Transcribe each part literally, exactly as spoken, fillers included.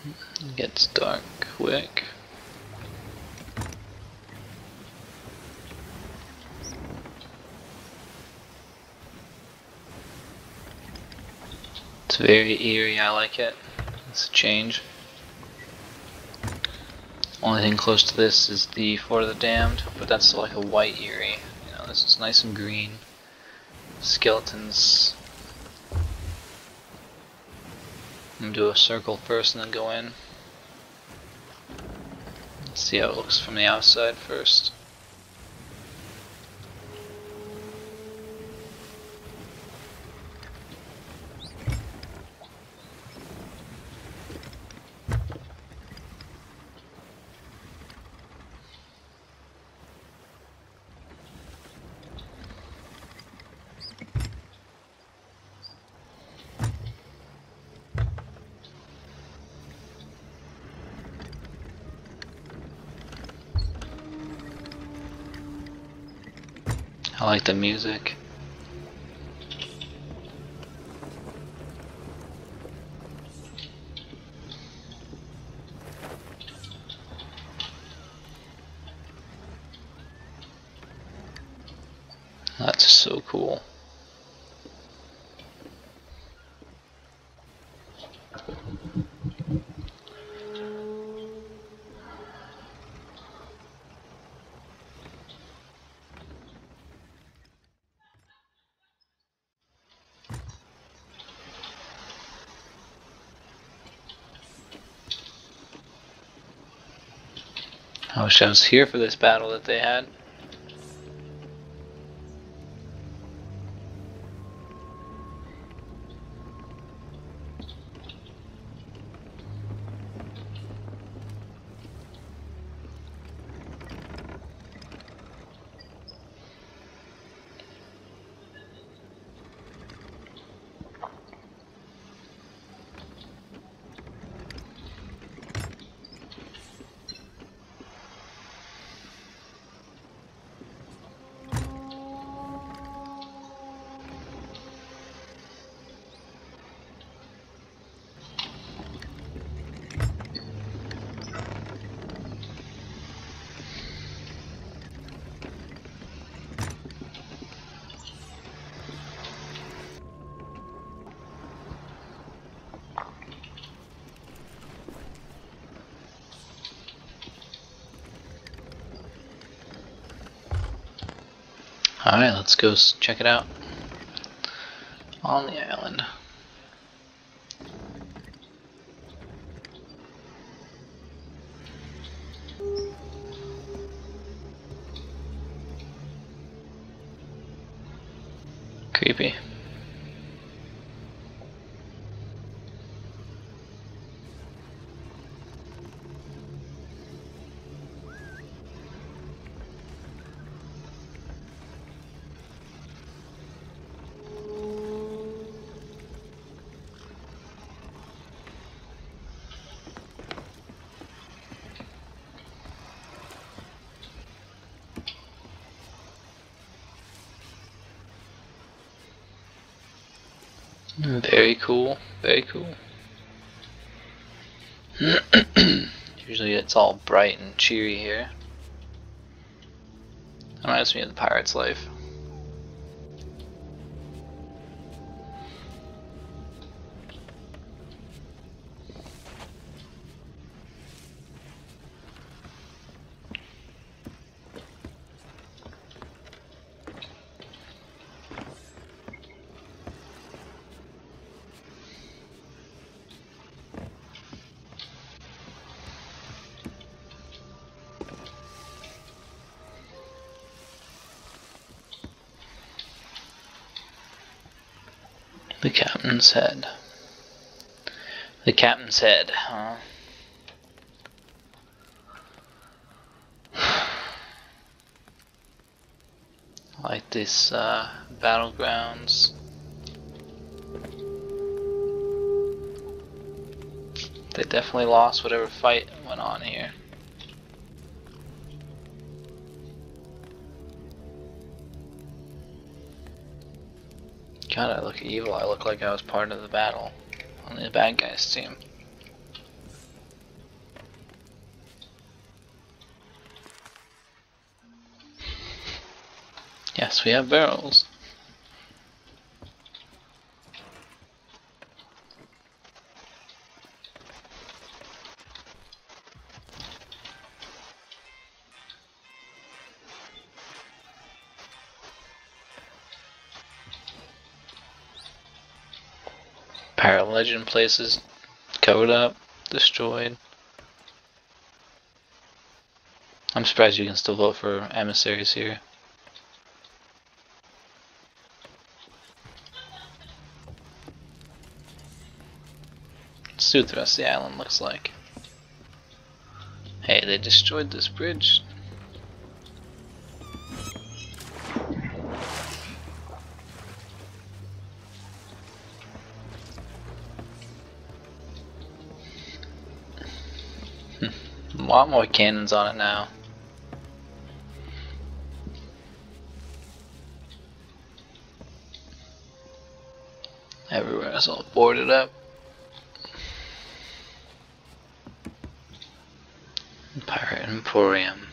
It gets dark quick. It's very eerie, I like it. It's a change. Only thing close to this is the Fort of the Damned, but that's like a white eerie. You know, this is nice and green. Skeletons. I'm gonna do a circle first and then go in. Let's see how it looks from the outside first. I like the music. That's so cool. I wish I was here for this battle that they had. Alright, let's go check it out on the island. Creepy. Very cool, very cool. Usually it's all bright and cheery here. Reminds me of the pirate's life. The captain's head. The captain's head, huh? I like this uh, battlegrounds. They definitely lost whatever fight went on here. God, I look evil. I look like I was part of the battle on the bad guys team. Yes, we have barrels. Pirate Legend places covered up, destroyed. I'm surprised you can still vote for emissaries here. Let's see what the rest of the island looks like. Hey, they destroyed this bridge. A lot more cannons on it now. Everywhere is all boarded up. Pirate Emporium.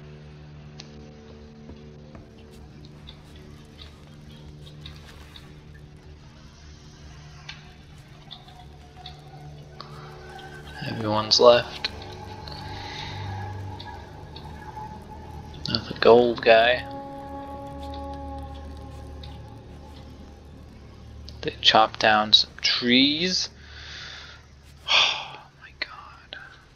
Everyone's left. Not the gold guy. They chopped down some trees. Oh my god.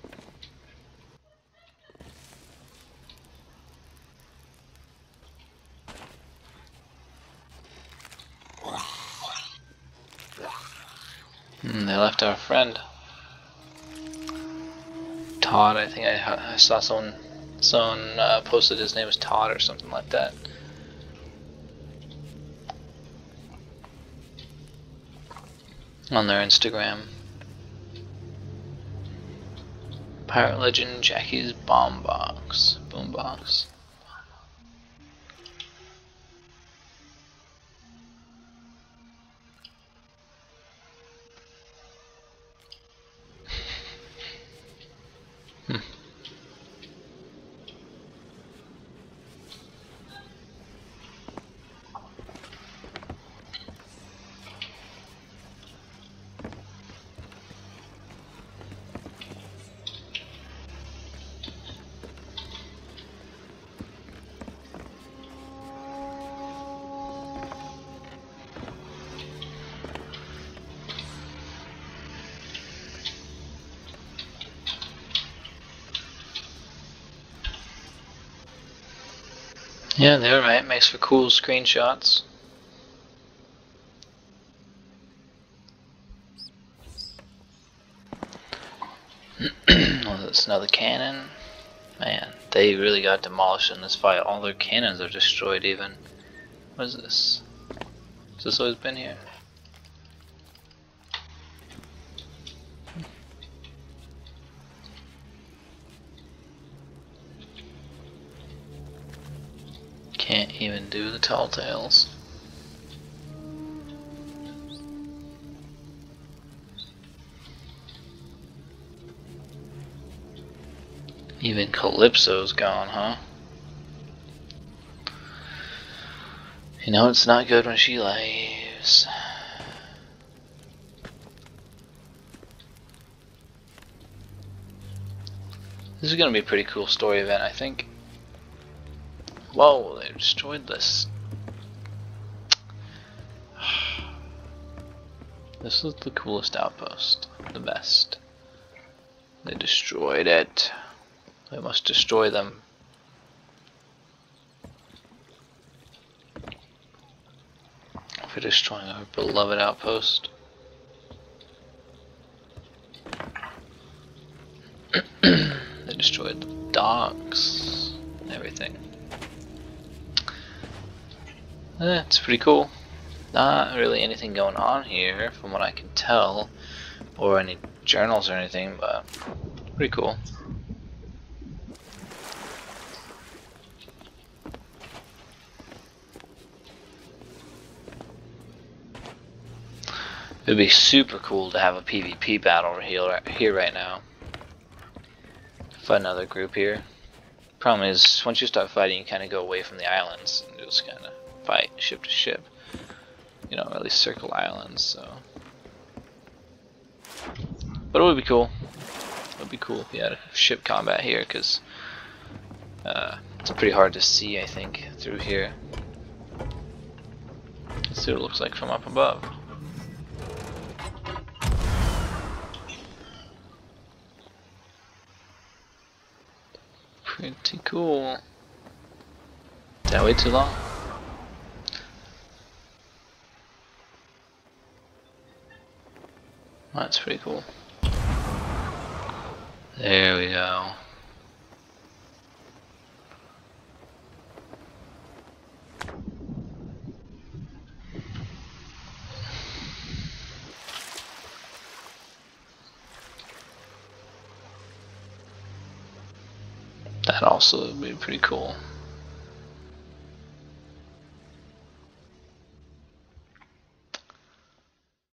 Mm, they left our friend. Todd, I think I, I saw someone, someone uh, posted his name was Todd or something like that. On their Instagram. Pirate Legend Jackie's bomb box. Boom box. Hmm. Yeah, they're right. Makes for cool screenshots. Oh, that's another cannon. Man, they really got demolished in this fight. All their cannons are destroyed even. What is this? Has this always been here? Can't even do the tall tales. Even Calypso's gone, huh? You know it's not good when she leaves. This is gonna be a pretty cool story event, I think. Whoa, they destroyed this. This is the coolest outpost. The best. They destroyed it. They must destroy them. For destroying our beloved outpost. They destroyed the docks and everything. Eh, it's pretty cool. Not really anything going on here from what I can tell, or any journals or anything, but pretty cool. It would be super cool to have a PvP battle here, here right now. Fight another group here. Problem is, once you start fighting, you kind of go away from the islands and just kind of fight ship to ship. You know, at least circle islands. So, but it would be cool. It would be cool if you had a ship combat here, because uh, it's pretty hard to see, I think, through here. Let's see what it looks like from up above. Pretty cool. Did I wait too long? That's pretty cool. There we go. That also would be pretty cool.